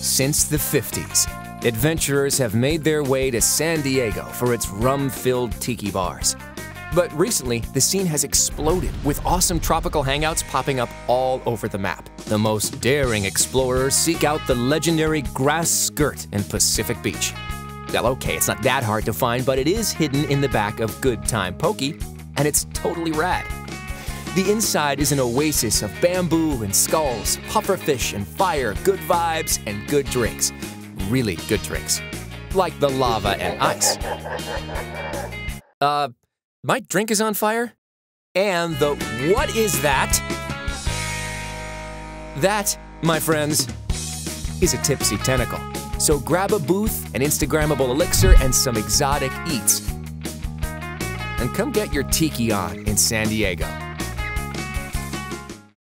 Since the 50s, adventurers have made their way to San Diego for its rum-filled tiki bars. But recently, the scene has exploded, with awesome tropical hangouts popping up all over the map. The most daring explorers seek out the legendary Grass Skirt in Pacific Beach. Well, okay, it's not that hard to find, but it is hidden in the back of Good Time Pokey, and it's totally rad. The inside is an oasis of bamboo and skulls, pufferfish and fire, good vibes and good drinks. Really good drinks. Like the lava and ice. My drink is on fire? And the what is that? That, my friends, is a tipsy tentacle. So grab a booth, an Instagrammable elixir, and some exotic eats. And come get your tiki on in San Diego.